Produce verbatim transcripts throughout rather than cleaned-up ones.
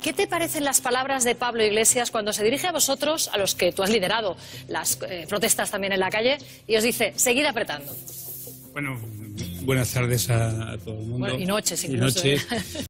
¿qué te parecen las palabras de Pablo Iglesias cuando se dirige a vosotros, a los que tú has liderado las eh, protestas también en la calle, y os dice, seguid apretando? Bueno, buenas tardes a, a todo el mundo. Bueno, y noches y incluso. noches.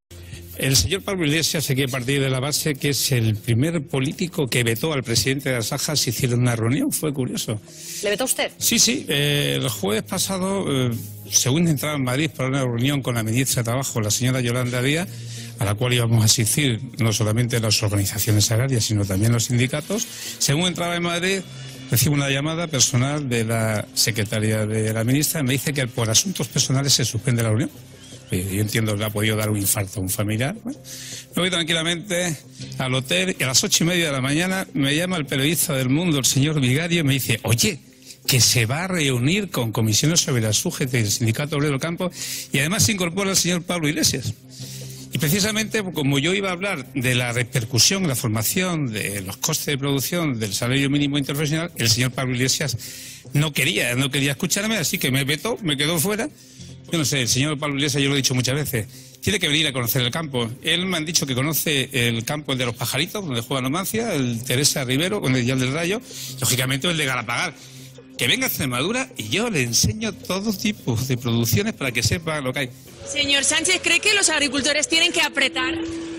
El señor Pablo Iglesias hay que partir de la base que es el primer político que vetó al presidente de las Ajas si hicieron una reunión. Fue curioso. ¿Le vetó usted? Sí, sí. Eh, el jueves pasado, eh, según entraba en Madrid para una reunión con la ministra de Trabajo, la señora Yolanda Díaz, a la cual íbamos a asistir no solamente las organizaciones agrarias, sino también los sindicatos, según entraba en Madrid, recibo una llamada personal de la secretaria de la ministra y me dice que por asuntos personales se suspende la reunión. Yo entiendo que le ha podido dar un infarto a un familiar. Bueno, me voy tranquilamente al hotel y a las ocho y media de la mañana me llama el periodista del Mundo, el señor Vigario, y me dice, oye, que se va a reunir con comisiones sobre las U G T y el Sindicato Obrero del Campo, y además se incorpora el señor Pablo Iglesias. Y precisamente, como yo iba a hablar de la repercusión, la formación de los costes de producción del salario mínimo interprofesional, el señor Pablo Iglesias no quería, no quería escucharme, así que me vetó, me quedó fuera. Yo no sé, el señor Pablo Iglesias, yo lo he dicho muchas veces, tiene que venir a conocer el campo. Él me han dicho que conoce el campo, el de los pajaritos, donde juega Numancia, el Teresa Rivero, con el Dial del Rayo, lógicamente el de Galapagar. Que venga a Extremadura y yo le enseño todo tipo de producciones para que sepa lo que hay. Señor Sánchez, ¿cree que los agricultores tienen que apretar?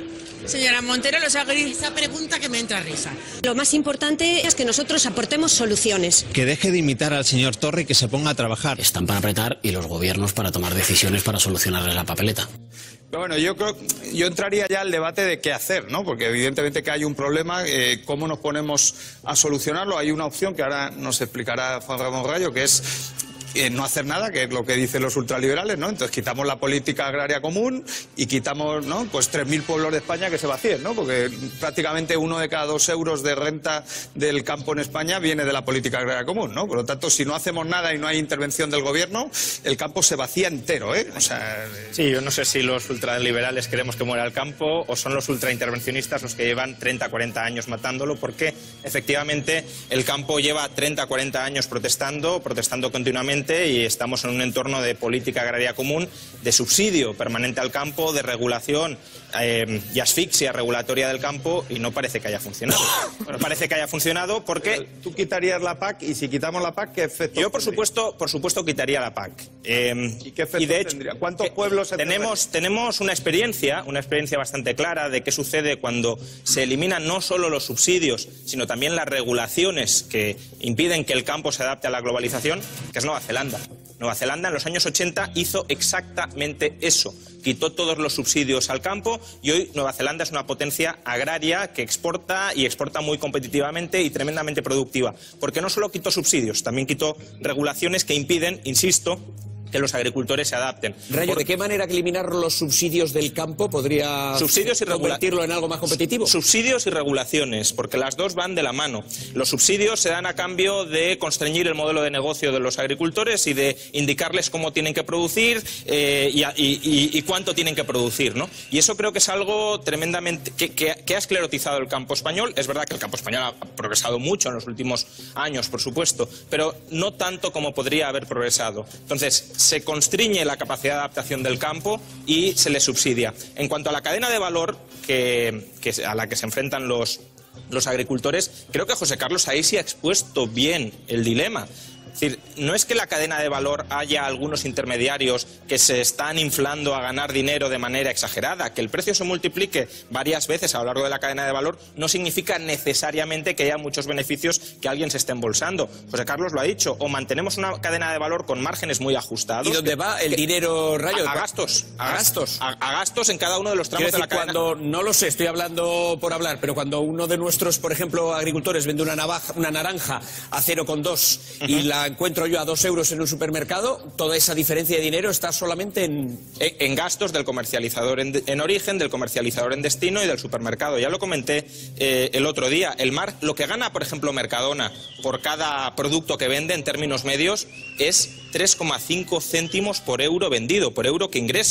Señora Montero, los agricultores... Esa pregunta que me entra risa. Lo más importante es que nosotros aportemos soluciones. Que deje de imitar al señor Torre y que se ponga a trabajar. Están para apretar y los gobiernos para tomar decisiones para solucionarle la papeleta. Pero bueno, yo creo, yo entraría ya al debate de qué hacer, ¿no? Porque evidentemente que hay un problema, eh, cómo nos ponemos a solucionarlo. Hay una opción que ahora nos explicará Juan Ramón Rayo, que es eh, no hacer nada, que es lo que dicen los ultraliberales, ¿no? Entonces quitamos la política agraria común y quitamos, ¿no? Pues tres mil pueblos de España que se vacíen, ¿no? Porque prácticamente uno de cada dos euros de renta del campo en España viene de la política agraria común, ¿no? Por lo tanto, si no hacemos nada y no hay intervención del gobierno, el campo se vacía entero, ¿eh? O sea... Sí, yo no sé si los ultraliberales queremos que muera el campo o son los ultraintervencionistas los que llevan treinta, cuarenta años matándolo, porque efectivamente el campo lleva treinta, cuarenta años protestando, protestando continuamente, y estamos en un entorno de política agraria común, de subsidio permanente al campo, de regulación eh, y asfixia regulatoria del campo, y no parece que haya funcionado. Bueno, parece que haya funcionado porque... Tú quitarías la P A C y si quitamos la P A C, ¿qué efecto Yo, por supuesto, por supuesto quitaría la P A C. Eh, ¿Y qué efecto y de hecho, tendría? ¿Cuántos pueblos se tenemos, tenemos una experiencia, una experiencia bastante clara de qué sucede cuando se eliminan no solo los subsidios, sino también las regulaciones que impiden que el campo se adapte a la globalización, que es Nueva Zelanda. Nueva Zelanda en los años ochenta hizo exactamente eso. Quitó todos los subsidios al campo y hoy Nueva Zelanda es una potencia agraria que exporta y exporta muy competitivamente y tremendamente productiva. Porque no solo quitó subsidios, también quitó regulaciones que impiden, insisto, que los agricultores se adapten. Rayo, Por... ¿de qué manera que eliminar los subsidios del campo podría subsidios y convertirlo en algo más competitivo? Subsidios y regulaciones, porque las dos van de la mano. Los subsidios se dan a cambio de constreñir el modelo de negocio de los agricultores y de indicarles cómo tienen que producir eh, y, y, y, y cuánto tienen que producir, ¿no? Y eso creo que es algo tremendamente... Que, que, que ha esclerotizado el campo español. Es verdad que el campo español ha progresado mucho en los últimos años, por supuesto, pero no tanto como podría haber progresado. Entonces, se constriñe la capacidad de adaptación del campo y se le subsidia. En cuanto a la cadena de valor que, que a la que se enfrentan los, los agricultores, creo que José Carlos ahí sí ha expuesto bien el dilema. Es decir, no es que la cadena de valor haya algunos intermediarios que se están inflando a ganar dinero de manera exagerada. Que el precio se multiplique varias veces a lo largo de la cadena de valor no significa necesariamente que haya muchos beneficios que alguien se esté embolsando. José Carlos lo ha dicho, o mantenemos una cadena de valor con márgenes muy ajustados. ¿Y dónde va el dinero, Rayo? A, a gastos. A, a gastos. A, a gastos en cada uno de los tramos Quiero decir, de la cadena. Cuando, no lo sé, estoy hablando por hablar, pero cuando uno de nuestros, por ejemplo, agricultores vende una, navaja, una naranja a cero coma dos uh-huh. y la encuentro yo a dos euros en un supermercado, toda esa diferencia de dinero está solamente en... En, en gastos del comercializador en, en origen, del comercializador en destino y del supermercado. Ya lo comenté eh, el otro día. El mar, lo que gana, por ejemplo, Mercadona por cada producto que vende en términos medios es tres coma cinco céntimos por euro vendido, por euro que ingresa.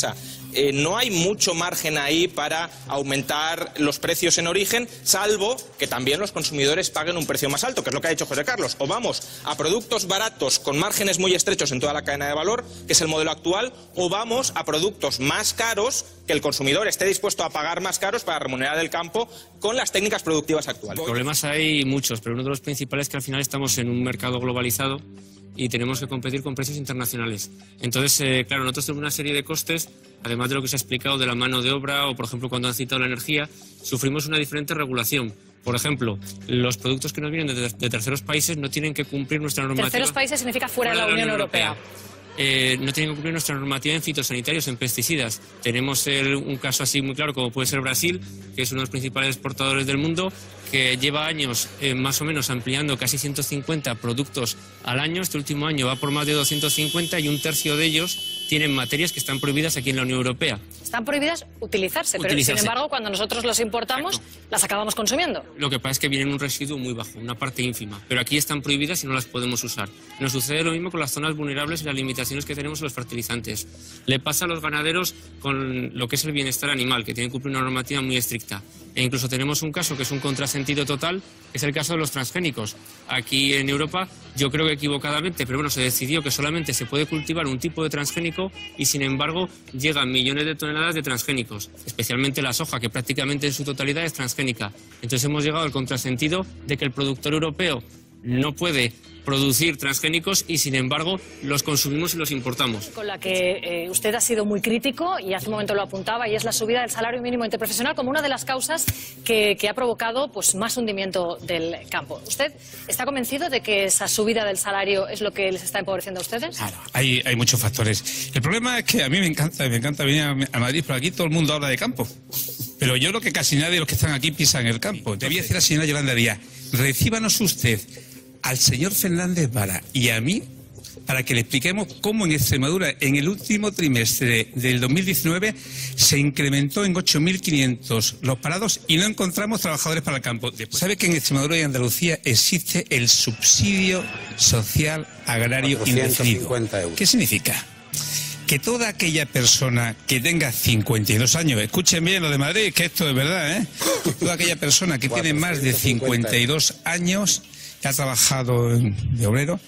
eh, no hay mucho margen ahí para aumentar los precios en origen, salvo que también los consumidores paguen un precio más alto, que es lo que ha dicho José Carlos. O vamos a productos baratos con márgenes muy estrechos en toda la cadena de valor, que es el modelo actual, o vamos a productos más caros, que el consumidor esté dispuesto a pagar más caros para remunerar el campo con las técnicas productivas actuales. Problemas hay muchos, pero uno de los principales es que al final estamos en un mercado globalizado y tenemos que competir con precios internacionales. Entonces, eh, claro, nosotros tenemos una serie de costes, además de lo que se ha explicado de la mano de obra o, por ejemplo, cuando han citado la energía, sufrimos una diferente regulación. Por ejemplo, los productos que nos vienen de, de terceros países no tienen que cumplir nuestra normativa. Terceros países significa fuera, fuera de la Unión Europea. Europea. Eh, no tienen que cumplir nuestra normativa en fitosanitarios, en pesticidas. Tenemos el, un caso así muy claro como puede ser Brasil, que es uno de los principales exportadores del mundo, que lleva años eh, más o menos ampliando casi ciento cincuenta productos al año. Este último año va por más de doscientos cincuenta y un tercio de ellos tienen materias que están prohibidas aquí en la Unión Europea. Están prohibidas utilizarse, pero utilizarse. Sin embargo, cuando nosotros los importamos, Exacto. las acabamos consumiendo. Lo que pasa es que vienen un residuo muy bajo, una parte ínfima, pero aquí están prohibidas y no las podemos usar. Nos sucede lo mismo con las zonas vulnerables y las limitaciones que tenemos en los fertilizantes. Le pasa a los ganaderos con lo que es el bienestar animal, que tienen que cumplir una normativa muy estricta. E incluso tenemos un caso que es un contrasentido total, que es el caso de los transgénicos. Aquí en Europa, yo creo que equivocadamente, pero bueno, se decidió que solamente se puede cultivar un tipo de transgénico y sin embargo llegan millones de toneladas de transgénicos, especialmente la soja, que prácticamente en su totalidad es transgénica. Entonces hemos llegado al contrasentido de que el productor europeo no puede producir transgénicos y sin embargo los consumimos y los importamos. Con la que eh, usted ha sido muy crítico y hace un momento lo apuntaba, y es la subida del salario mínimo interprofesional como una de las causas que, que ha provocado pues más hundimiento del campo. ¿Usted está convencido de que esa subida del salario es lo que les está empobreciendo a ustedes? Claro, hay, hay muchos factores. El problema es que a mí me encanta, me encanta venir a Madrid, pero aquí todo el mundo habla de campo. Pero yo creo que casi nadie de los que están aquí pisan el campo. Te voy a decir a la señora Yolanda Díaz, recíbanos usted al señor Fernández Vara y a mí para que le expliquemos cómo en Extremadura en el último trimestre del dos mil diecinueve se incrementó en ocho mil quinientos los parados y no encontramos trabajadores para el campo. ¿Sabe que en Extremadura y Andalucía existe el subsidio social agrario indefinido? ¿Qué significa? Que toda aquella persona que tenga cincuenta y dos años, escuchen bien lo de Madrid, que esto es verdad, ¿eh? Toda aquella persona que tiene más de cincuenta y dos años, que ha trabajado de obrero,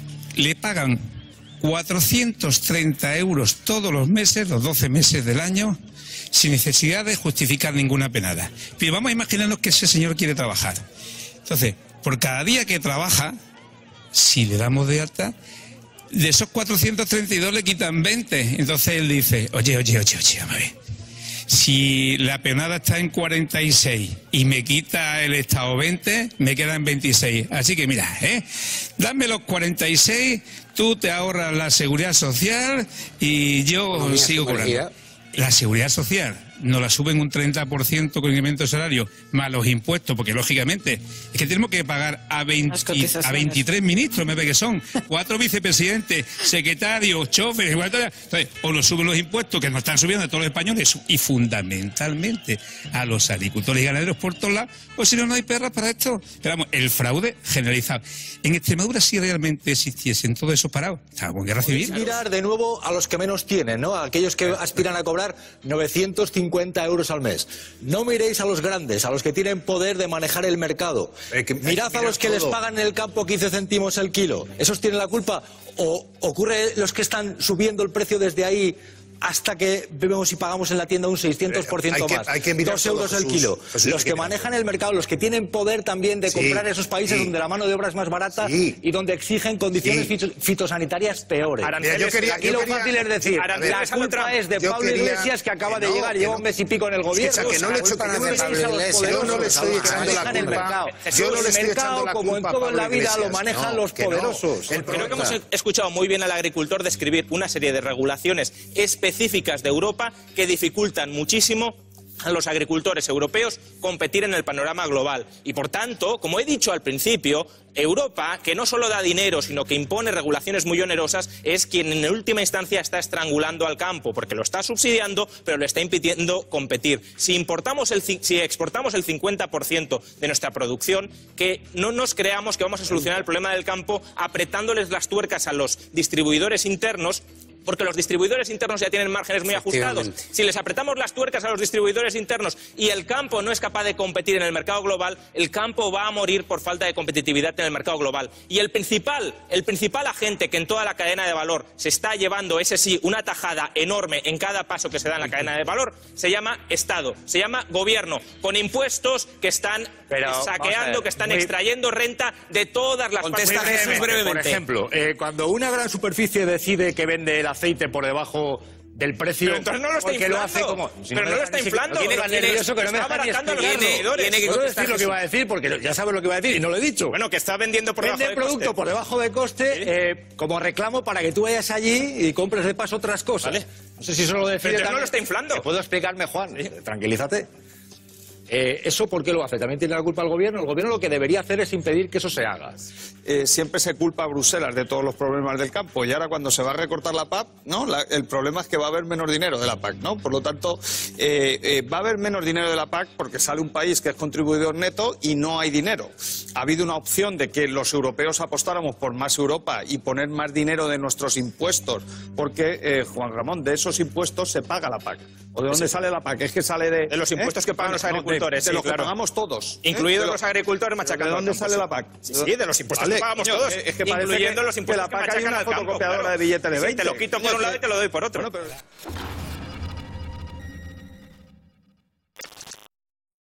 le pagan cuatrocientos treinta euros todos los meses, los doce meses del año, sin necesidad de justificar ninguna penada. Pero vamos a imaginarnos que ese señor quiere trabajar. Entonces, por cada día que trabaja, si le damos de alta, de esos cuatrocientos treinta y dos le quitan veinte. Entonces él dice, oye, oye, oye, oye, vamos a ver. Si la penada está en cuarenta y seis y me quita el Estado veinte, me queda en veintiséis. Así que mira, ¿eh? Dame los cuarenta y seis, tú te ahorras la seguridad social y yo no, sigo cobrando. La seguridad social nos la suben un treinta por ciento con incremento de salario, más los impuestos, porque lógicamente es que tenemos que pagar a, veinte, a veintitrés ministros, me ve que son, cuatro vicepresidentes, secretarios, choferes, entonces, o nos suben los impuestos, que nos están subiendo a todos los españoles, y fundamentalmente a los agricultores y ganaderos por todos lados, o si no, no hay perras para esto. Pero vamos, el fraude generalizado. En Extremadura, si realmente existiesen todos esos parados, estábamos en guerra civil. Mirar de nuevo a los que menos tienen, ¿no? A aquellos que aspiran a cobrar novecientos cincuenta euros al mes. No miréis a los grandes, a los que tienen poder de manejar el mercado. Eh, que, Mirad a los que todo. les pagan en el campo quince céntimos el kilo. ¿Esos tienen la culpa? ¿O ocurre los que están subiendo el precio desde ahí hasta que vemos y pagamos en la tienda un seiscientos por ciento más? Hay que Dos euros todo, el kilo. Jesús, los que, que manejan el mercado, los que tienen poder también de sí, comprar esos países sí. donde la mano de obra es más barata sí. y donde exigen condiciones sí. fitosanitarias peores. Mira, yo quería, Aquí yo lo quería, fácil es decir, la culpa es de Pablo quería, Iglesias, que acaba que no, de llegar, lleva no. un mes y pico en el gobierno. Escucha, que no le echo para de Pablo Iglesias, yo no le estoy echando la culpa. Yo no le estoy echando la culpa. Como en todo en la vida lo manejan los poderosos. Creo que hemos escuchado muy bien al agricultor describir una serie de regulaciones específicas de Europa que dificultan muchísimo a los agricultores europeos competir en el panorama global. Y por tanto, como he dicho al principio, Europa, que no solo da dinero, sino que impone regulaciones muy onerosas, es quien en última instancia está estrangulando al campo, porque lo está subsidiando, pero le está impidiendo competir. Si importamos el, si exportamos el cincuenta por ciento de nuestra producción, que no nos creamos que vamos a solucionar el problema del campo apretándoles las tuercas a los distribuidores internos, porque los distribuidores internos ya tienen márgenes muy ajustados. Si les apretamos las tuercas a los distribuidores internos y el campo no es capaz de competir en el mercado global, el campo va a morir por falta de competitividad en el mercado global. Y el principal, el principal agente que en toda la cadena de valor se está llevando, ese sí, una tajada enorme en cada paso que se da en la cadena de valor, se llama Estado, se llama gobierno, con impuestos que están Pero, saqueando, ver, que están muy... extrayendo renta de todas las partes. Brevemente, brevemente. Por ejemplo, eh, cuando una gran superficie decide que vende el aceite por debajo del precio, pero entonces no lo está porque inflando. lo hace como si pero no, no lo está inflando. Tiene Tiene, nervioso que no me está abaratando a los tiene, consumidores. tiene que ¿Puedo decir lo que iba a decir? Porque ya sabes lo que iba a decir y no lo he dicho. Bueno, que está vendiendo por Vende debajo de coste. producto por debajo de coste, ¿sí? eh, como reclamo para que tú vayas allí y compres de paso otras cosas. ¿Vale? No sé si eso lo decide. Pero no lo está inflando. ¿Te puedo explicarme, Juan? ¿Sí? Tranquilízate. Eh, ¿Eso por qué lo hace? ¿También tiene la culpa el gobierno? El gobierno lo que debería hacer es impedir que eso se haga. Eh, siempre se culpa a Bruselas de todos los problemas del campo y ahora cuando se va a recortar la P A C, ¿no? La, el problema es que va a haber menos dinero de la P A C, ¿no? Por lo tanto, eh, eh, va a haber menos dinero de la P A C porque sale un país que es contribuidor neto y no hay dinero. Ha habido una opción de que los europeos apostáramos por más Europa y poner más dinero de nuestros impuestos porque, eh, Juan Ramón, de esos impuestos se paga la P A C. ¿O de dónde sí. sale la P A C? Es que sale de... De los impuestos ¿eh? que pagan bueno, los agricultores. De, de sí, lo claro. que pagamos todos. Incluidos ¿eh? los agricultores machacando. ¿De dónde sale la P A C? Sí, sí, de los impuestos vale, que pagamos coño, todos. Es que incluyendo que, los impuestos que la P A C que hay machacan una al campo. fotocopiadora Claro. de billetes de veinte. Sí, te lo quito por un lado y te lo doy por otro. Bueno, pero...